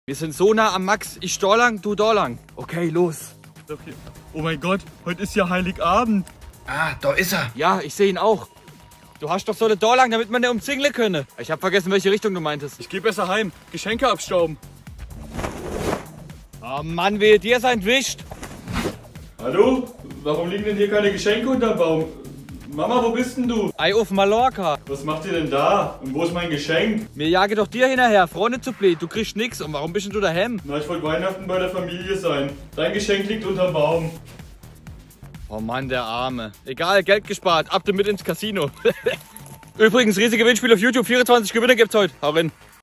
Wir sind so nah am Max. Ich da lang, du da lang. Okay, los. Okay. Oh mein Gott, heute ist ja Heiligabend. Ah, da ist er. Ja, ich sehe ihn auch. Du hast doch so eine da lang, damit man den umzingeln könne. Ich habe vergessen, welche Richtung du meintest. Ich gehe besser heim. Geschenke abstauben. Oh Mann, wehe dir sein entwischt. Hallo? Warum liegen denn hier keine Geschenke unterm Baum? Mama, wo bist denn du? Ei auf Mallorca. Was macht ihr denn da? Und wo ist mein Geschenk? Mir jage doch dir hinterher, Freunde zu blöd. Du kriegst nix. Und warum bist denn du daheim? Na, ich wollte Weihnachten bei der Familie sein. Dein Geschenk liegt unterm Baum. Oh Mann, der Arme. Egal, Geld gespart. Ab damit ins Casino. Übrigens, riesige Gewinnspiel auf YouTube. 24 Gewinner gibt's heute. Hau rein.